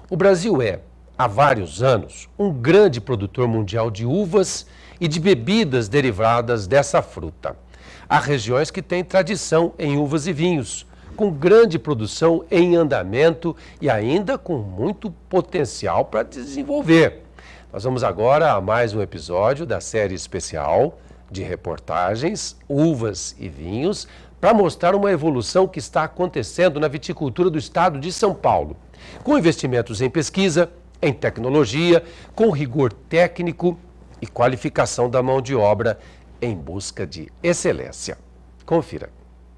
O Brasil é, há vários anos, um grande produtor mundial de uvas e de bebidas derivadas dessa fruta. Há regiões que têm tradição em uvas e vinhos, com grande produção em andamento e ainda com muito potencial para desenvolver. Nós vamos agora a mais um episódio da série especial de reportagens Uvas e Vinhos, para mostrar uma evolução que está acontecendo na viticultura do estado de São Paulo, com investimentos em pesquisa, em tecnologia, com rigor técnico e qualificação da mão de obra em busca de excelência. Confira.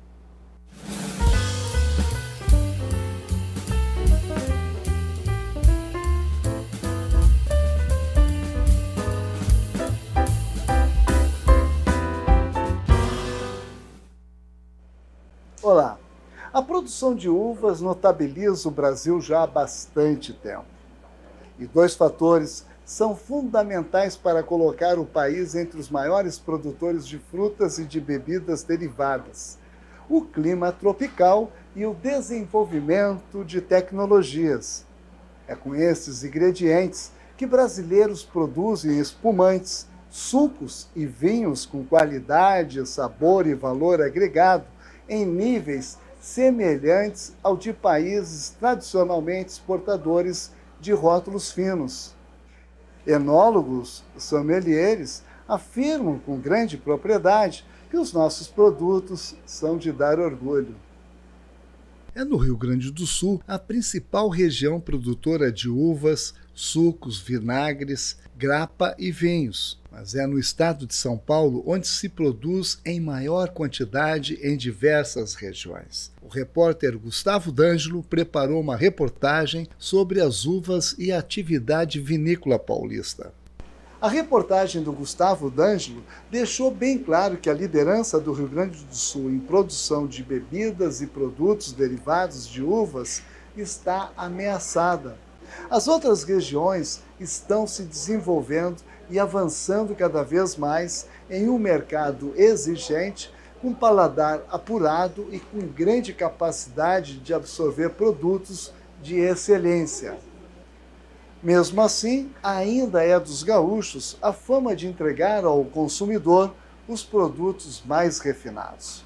Olá, a produção de uvas notabiliza o Brasil já há bastante tempo. E dois fatores são fundamentais para colocar o país entre os maiores produtores de frutas e de bebidas derivadas: o clima tropical e o desenvolvimento de tecnologias. É com esses ingredientes que brasileiros produzem espumantes, sucos e vinhos com qualidade, sabor e valor agregado em níveis semelhantes ao de países tradicionalmente exportadores de rótulos finos. Enólogos, sommeliers, afirmam com grande propriedade que os nossos produtos são de dar orgulho. É no Rio Grande do Sul a principal região produtora de uvas, sucos, vinagres, grapa e vinhos. Mas é no estado de São Paulo onde se produz em maior quantidade em diversas regiões. O repórter Gustavo D'Angelo preparou uma reportagem sobre as uvas e a atividade vinícola paulista. A reportagem do Gustavo D'Angelo deixou bem claro que a liderança do Rio Grande do Sul em produção de bebidas e produtos derivados de uvas está ameaçada. As outras regiões estão se desenvolvendo e avançando cada vez mais em um mercado exigente, com paladar apurado e com grande capacidade de absorver produtos de excelência. Mesmo assim, ainda é dos gaúchos a fama de entregar ao consumidor os produtos mais refinados.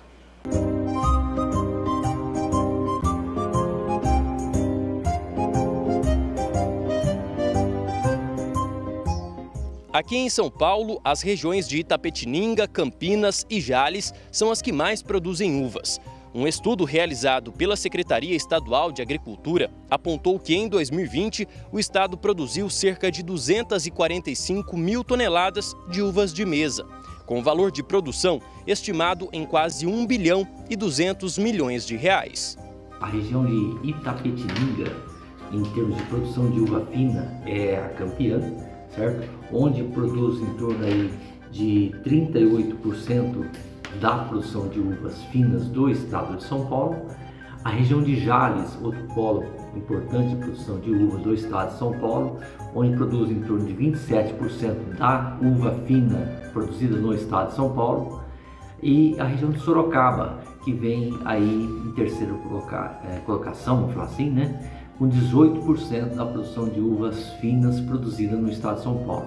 Aqui em São Paulo, as regiões de Itapetininga, Campinas e Jales são as que mais produzem uvas. Um estudo realizado pela Secretaria Estadual de Agricultura apontou que em 2020 o estado produziu cerca de 245 mil toneladas de uvas de mesa, com valor de produção estimado em quase 1 bilhão e 200 milhões de reais. A região de Itapetininga, em termos de produção de uva fina, é a campeã, certo? Onde produz em torno aí de 38% da produção de uvas finas do estado de São Paulo. A região de Jales, outro polo importante de produção de uvas do estado de São Paulo, onde produz em torno de 27% da uva fina produzida no estado de São Paulo. E a região de Sorocaba, que vem aí em terceira colocação, vamos falar assim, né? Com 18% da produção de uvas finas produzida no estado de São Paulo.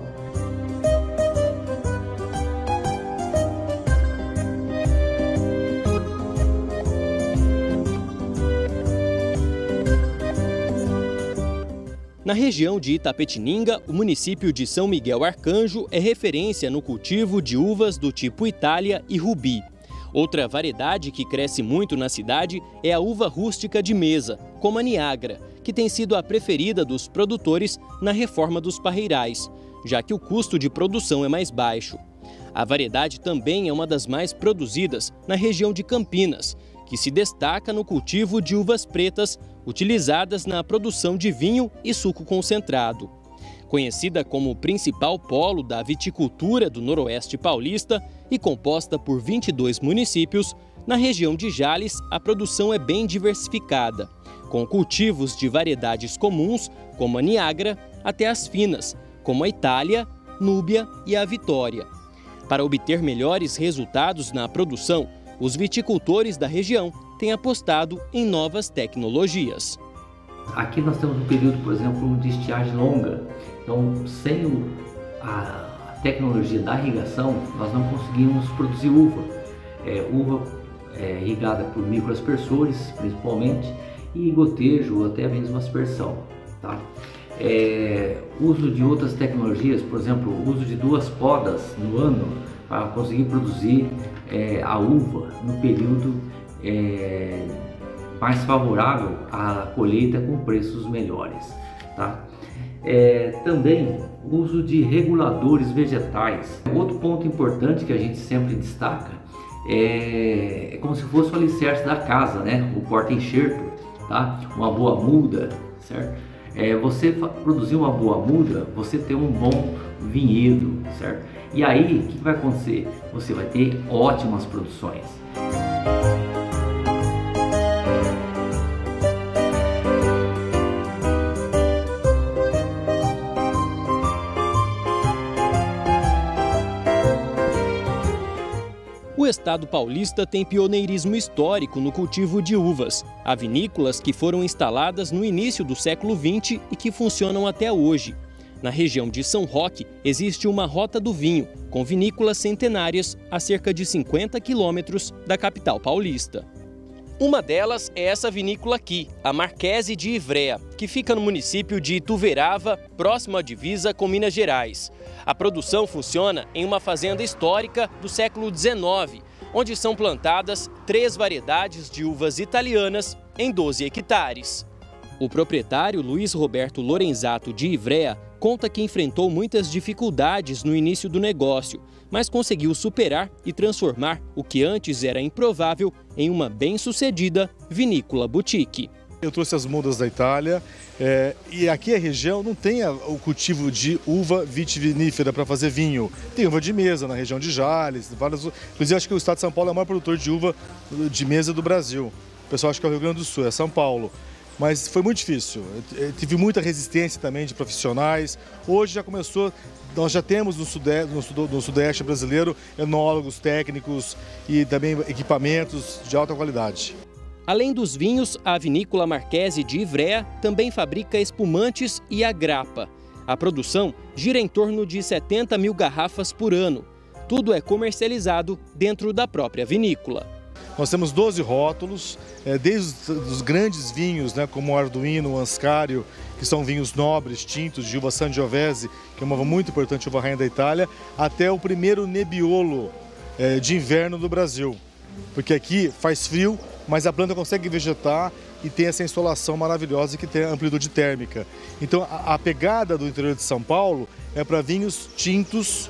Na região de Itapetininga, o município de São Miguel Arcanjo é referência no cultivo de uvas do tipo Itália e Rubi. Outra variedade que cresce muito na cidade é a uva rústica de mesa, como a Niagara, que tem sido a preferida dos produtores na reforma dos parreirais, já que o custo de produção é mais baixo. A variedade também é uma das mais produzidas na região de Campinas, que se destaca no cultivo de uvas pretas utilizadas na produção de vinho e suco concentrado. Conhecida como o principal polo da viticultura do Noroeste Paulista e composta por 22 municípios, na região de Jales a produção é bem diversificada, com cultivos de variedades comuns, como a Niagara, até as finas, como a Itália, Núbia e a Vitória. Para obter melhores resultados na produção, os viticultores da região têm apostado em novas tecnologias. Aqui nós temos um período, por exemplo, de estiagem longa. Então, sem a tecnologia da irrigação, nós não conseguimos produzir uva. Uva irrigada por microaspersores, principalmente, e gotejo ou até mesmo aspersão. Tá? Uso de outras tecnologias, por exemplo, o uso de 2 podas no ano para conseguir produzir a uva no período mais favorável à colheita com preços melhores. Tá? Também uso de reguladores vegetais. Outro ponto importante que a gente sempre destaca é como se fosse o alicerce da casa, né? O porta-enxerto, tá? Uma boa muda, certo? Você produzir uma boa muda, você ter um bom vinhedo, certo? E aí, o que vai acontecer? Você vai ter ótimas produções. O estado paulista tem pioneirismo histórico no cultivo de uvas. Há vinícolas que foram instaladas no início do século XX e que funcionam até hoje. Na região de São Roque, existe uma Rota do Vinho, com vinícolas centenárias a cerca de 50 quilômetros da capital paulista. Uma delas é essa vinícola aqui, a Marquese de Ivrea, que fica no município de Ituverava, próximo à divisa com Minas Gerais. A produção funciona em uma fazenda histórica do século XIX, onde são plantadas 3 variedades de uvas italianas em 12 hectares. O proprietário Luiz Roberto Lorenzato de Ivrea conta que enfrentou muitas dificuldades no início do negócio, mas conseguiu superar e transformar o que antes era improvável em uma bem-sucedida vinícola boutique. Eu trouxe as mudas da Itália e aqui a região não tem o cultivo de uva vitivinífera para fazer vinho. Tem uva de mesa na região de Jales, inclusive acho que o estado de São Paulo é o maior produtor de uva de mesa do Brasil. O pessoal acha que é o Rio Grande do Sul, é São Paulo. Mas foi muito difícil, tive muita resistência também de profissionais. Hoje já começou, nós já temos no Sudeste brasileiro enólogos, técnicos e também equipamentos de alta qualidade. Além dos vinhos, a vinícola Marquese de Ivrea também fabrica espumantes e a grappa. A produção gira em torno de 70 mil garrafas por ano. Tudo é comercializado dentro da própria vinícola. Nós temos 12 rótulos, desde os grandes vinhos, né, como o Arduino, o Anscario, que são vinhos nobres, tintos, de uva Sangiovese, que é uma uva muito importante, uva rainha da Itália, até o primeiro Nebbiolo de inverno do Brasil. Porque aqui faz frio, mas a planta consegue vegetar e tem essa insolação maravilhosa que tem amplitude térmica. Então a pegada do interior de São Paulo é para vinhos tintos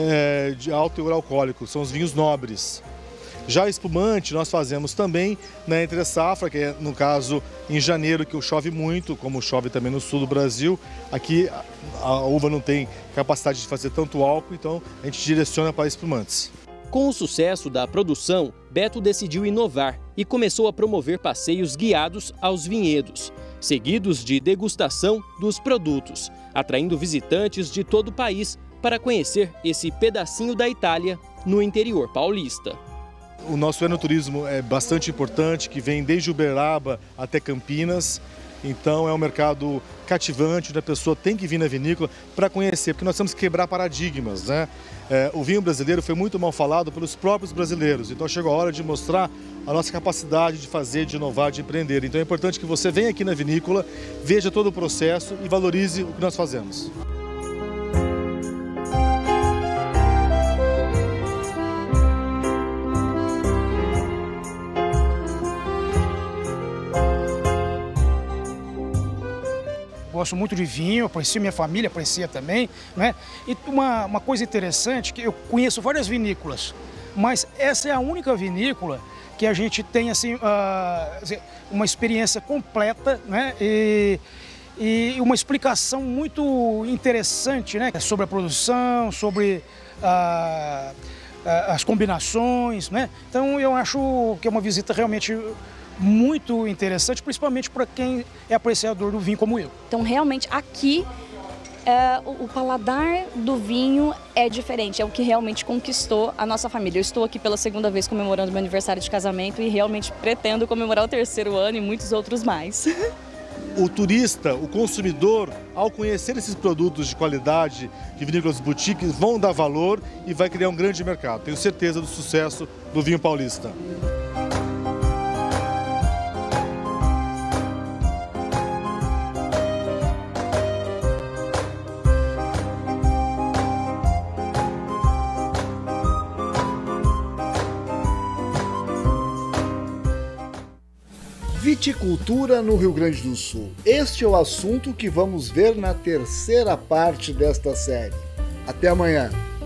de alto teor alcoólico, são os vinhos nobres. Já espumante nós fazemos também na entre safra, que é no caso em janeiro, que chove muito, como chove também no sul do Brasil. Aqui a uva não tem capacidade de fazer tanto álcool, então a gente direciona para espumantes. Com o sucesso da produção, Beto decidiu inovar e começou a promover passeios guiados aos vinhedos, seguidos de degustação dos produtos, atraindo visitantes de todo o país para conhecer esse pedacinho da Itália no interior paulista. O nosso enoturismo é bastante importante, que vem desde Uberaba até Campinas. Então é um mercado cativante, onde a pessoa tem que vir na vinícola para conhecer, porque nós temos que quebrar paradigmas, né? O vinho brasileiro foi muito mal falado pelos próprios brasileiros, então chegou a hora de mostrar a nossa capacidade de fazer, de inovar, de empreender. Então é importante que você venha aqui na vinícola, veja todo o processo e valorize o que nós fazemos. Gosto muito de vinho, aprecio minha família, aprecia também, né? E uma coisa interessante, que eu conheço várias vinícolas, mas essa é a única vinícola que a gente tem assim, uma experiência completa, né? E uma explicação muito interessante, né? Sobre a produção, sobre as combinações, né? Então eu acho que é uma visita realmente muito interessante, principalmente para quem é apreciador do vinho como eu. Então, realmente, aqui, o paladar do vinho é diferente, é o que realmente conquistou a nossa família. Eu estou aqui pela 2ª vez comemorando meu aniversário de casamento e realmente pretendo comemorar o 3º ano e muitos outros mais. o turista, o consumidor, ao conhecer esses produtos de qualidade de vinícolas boutiques, vão dar valor e vai criar um grande mercado. Tenho certeza do sucesso do vinho paulista. Viticultura no Rio Grande do Sul. Este é o assunto que vamos ver na terceira parte desta série. Até amanhã.